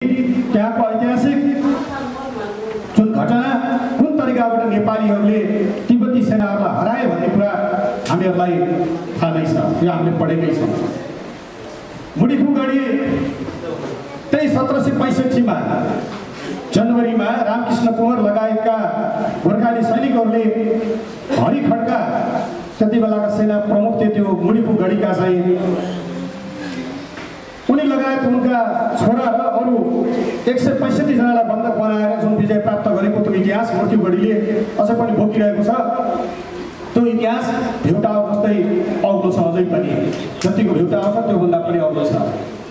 त्यहाँको ऐतिहासिक जुन घटना कुन तरिकाबाट नेपालीहरूले तिब्बती सेनाहरूलाई हराए भन्ने कुरा हामीहरूलाई थाहा नै छ, यो हामीले पढेकै छौँ। मुडिफुगढी त्यही 1765 मा जनवरीमा रामकृष्ण कुँवर लगायतका गोर्खाली सैनिकहरूले हरि खड्का त्यति बेलाका सेना प्रमुख थिए, त्यो मुडिफुगढीका चाहिँ उनी लगायत उनका छोरा र अरू 165 जनालाई बन्धक बनाएर जुन विजय प्राप्त गरेको त्यो इतिहास मुडिफुगढीले अझै पनि बोकिरहेको छ। त्यो इतिहास भेउटाओ जस्तै अग्लो छ, अझै पनि जतिको भेउटाओ छ त्योभन्दा पनि अग्लो छ।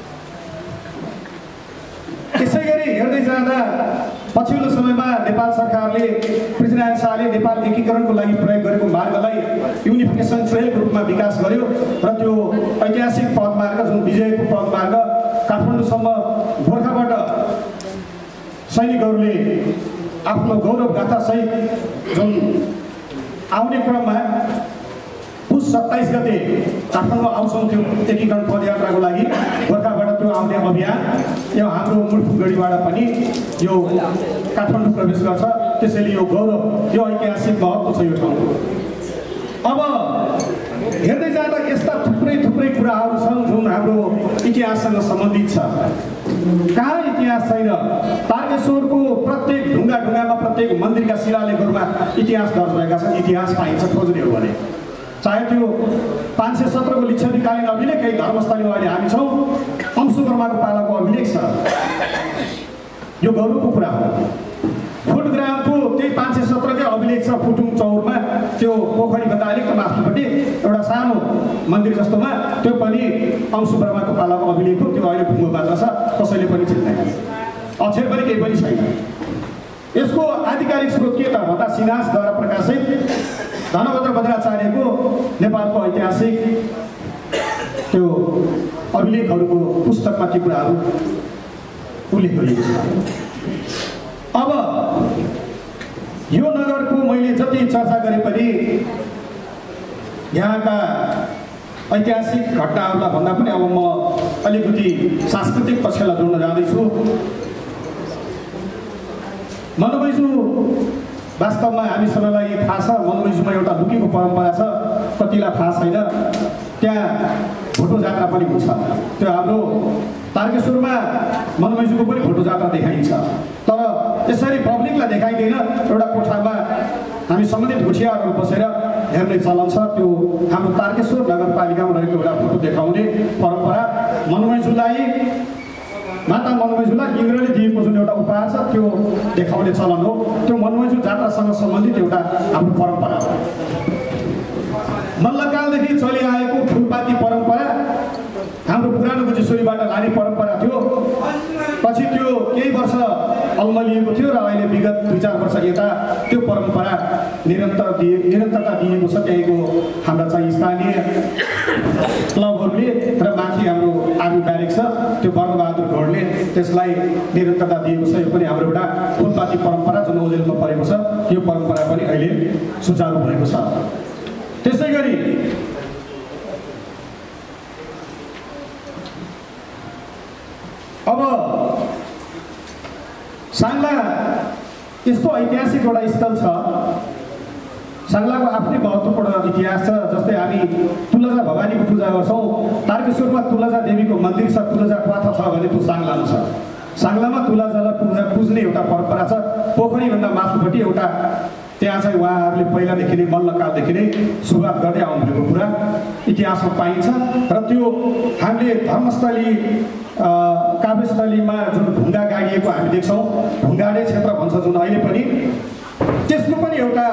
यसै गरी हेर्दै जाँदा पछिल्लो समयमा नेपाल सरकारले पृथ्वीनारायण शाहले नेपाल एकीकरणको लागि प्रयोग गरेको मार्गलाई युनिफिकेसन ट्रेलको रूपमा विकास गर्यो र त्यो ऐतिहासिक पदमार्ग जुन विजयको पदमार्ग काठमाडौँसम्म गोर्खाबाट सैनिकहरूले आफ्नो गौरव गाथासहित जुन आउने क्रममा पुस 27 गते काठमाडौँ आउँछौँ त्यो एकीकरण पदयात्राको लागि गोर्खाबाट त्यो आउने अभियान यो हाम्रो मुडिफुगढीबाट पनि यो काठमाडौँ प्रवेश गर्छ। त्यसैले यो गौरव, यो ऐतिहासिक महत्त्व छ यो ठाउँको। अब हेर्दै जाँदा यस्ता थुप्रै कुराहरू छन् जुन हाम्रो इतिहाससँग सम्बन्धित छ। कहाँ इतिहास छैन? तारकेश्वरको प्रत्येक ढुङ्गामा प्रत्येक मन्दिरका शिलालेखहरूमा इतिहास दर्ज भएका छन्। इतिहास पाइन्छ खोज्ने हो भने, चाहे त्यो 517 को लिच्छवीकालीन अभिलेख, धर्मस्थलीमा अहिले हामी छौँ, अंशुवर्माको पालाको अभिलेख छ। यो गौरवको कुरा हो। फुटग्रामको त्यही 517 कै अभिलेख छ फुटुङ चौरमा, त्यो पोखरीभन्दा अलिक माथिपट्टि एउटा सानो मन्दिर जस्तोमा, त्यो पनि अंशुवर्माको पालाको अभिलेख हो। त्यो अहिले ढुङ्गो मात्र छ, कसैले पनि चिन्दैन, अक्षर पनि केही पनि छैन। यसको आधिकारिक स्रोत के त भन्दा सिन्हासद्वारा प्रकाशित धनभद्र बज्राचार्यको नेपालको ऐतिहासिक त्यो अभिलेखहरूको पुस्तकमा ती कुराहरू उल्लेख गरिएको छ। अब यो नगरको मैले जति चर्चा गरे पनि यहाँका ऐतिहासिक घटनाहरूलाई भन्दा पनि अब म अलिकति सांस्कृतिक पक्षलाई जोड्न जाँदैछु। मधुमैजु वास्तवमा हामी सबैलाई थाहा छ, मधुमैजुमा एउटा लुकीको परम्परा छ, कतिलाई थाहा छैन। त्यहाँ भोटो जात्रा पनि हुन्छ। त्यो हाम्रो तारकेश्वरमा मधुमैजुको पनि भोटो जात्रा देखाइन्छ, तर यसरी पब्लिकलाई देखाइँदैन। एउटा कोठामा हामी सम्बन्धित मुखियाहरू बसेर हेर्ने चलन छ। त्यो हाम्रो तारकेश्वर नगरपालिकामा रहेको एउटा भोटो देखाउने परम्परा, माता मनोमैजुलाई इन्द्रले दिएको जुन एउटा उपहार छ त्यो देखाउने चलन हो। त्यो मनोमैजु जात्रासँग सम्बन्धित एउटा हाम्रो परम्परा हो। मल्लकालदेखि चलिआएको फुलपाती परम्परा हाम्रो पुरानो गुजेश्वरीबाट लाने परम्परा थियो। पछि त्यो केही वर्ष अल्मलिएको थियो र अहिले विगत 2-4 वर्ष यता त्यो परम्परा निरन्तरता दिएको छ। त्यहीको हाम्रा चाहिँ स्थानीय क्लबहरूले र माथि हाम्रो आर्मी ब्यारेक छ, त्यो वर्णबहादुर गढले त्यसलाई निरन्तरता दिएको छ। यो पनि हाम्रो एउटा फुलपाती परम्परा जुन ओजेलमा परेको छ, यो परम्परा पनि अहिले सुचारू भएको छ। त्यसै गरी अब साङ्ला यस्तो ऐतिहासिक एउटा स्थल छ, साङ्लाको आफ्नै महत्त्वपूर्ण इतिहास छ। जस्तै हामी तुलजा भवानीको पूजा गर्छौँ, तारकेश्वरमा तुलजा देवीको मन्दिर छ, तुलजा क्वाथा छ भने त्यो साङ्लामा छ। साङ्लामा तुलजालाई पुज्ने एउटा परम्परा छ। पोखरीभन्दा माथिपट्टि एउटा त्यहाँ चाहिँ उहाँहरूले पहिलादेखि नै मल्लकालदेखि नै सुरुवात गर्दै आउनुभएको कुरा इतिहासमा पाइन्छ। र त्यो हामीले धर्मस्थली काव्यस्थलीमा जुन ढुङ्गा गाडिएको हामी देख्छौँ, ढुङ्गाडे क्षेत्र भन्छ जुन अहिले पनि, त्यसको पनि एउटा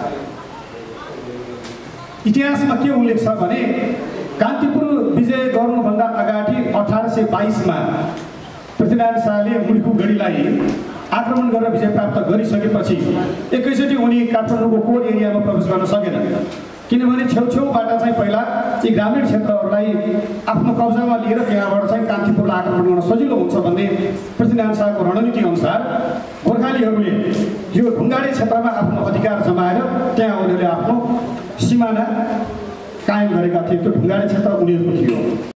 इतिहासमा के उल्लेख छ भने कान्तिपुर विजय गर्नुभन्दा अगाडि 1822 मा पृथ्वीनारायण शाहले मुडिफुगढीलाई आक्रमण गरेर विजय प्राप्त गरिसकेपछि एकैचोटि उनी काठमाडौँको कोर एरियामा प्रवेश गर्न सकेनन्, किनभने छेउछेउबाट चाहिँ पहिला यी ग्रामीण क्षेत्रहरूलाई आफ्नो कब्जामा लिएर त्यहाँबाट चाहिँ कान्तिपुरलाई आक्रमण गर्न सजिलो हुन्छ भन्ने पृथ्वीनारायण शाहको रणनीति अनुसार गोर्खालीहरूले यो ढुङ्गाडे क्षेत्रमा आफ्नो अधिकार जमाएर त्यहाँ उनीहरूले आफ्नो सिमाना कायम गरेका थिए। त्यो ढुङ्गाडे क्षेत्र उनीहरूको थियो।